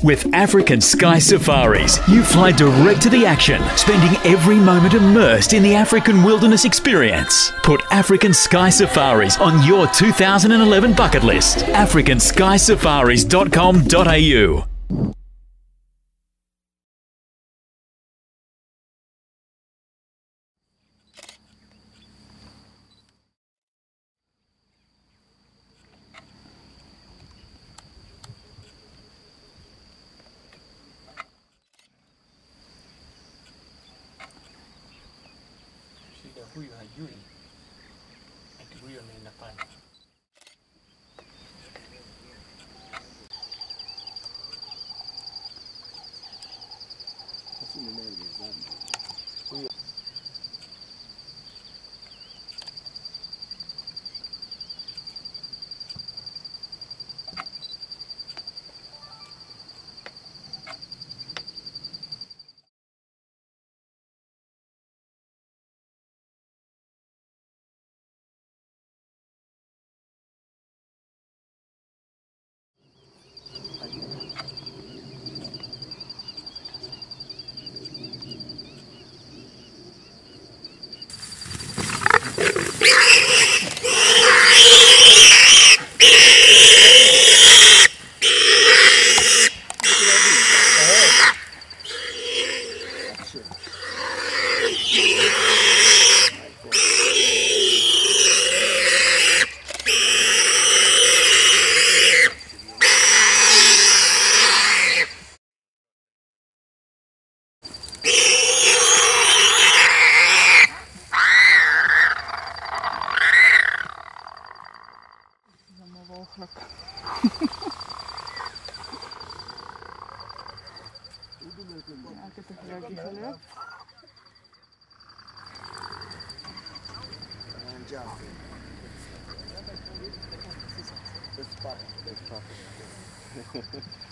With African Sky Safaris, you fly direct to the action, spending every moment immersed in the African wilderness experience. Put African Sky Safaris on your 2011 bucket list. africanskysafaris.com.au. Huyu hajui ati huyo anaenda pale. Huyo That's perfect.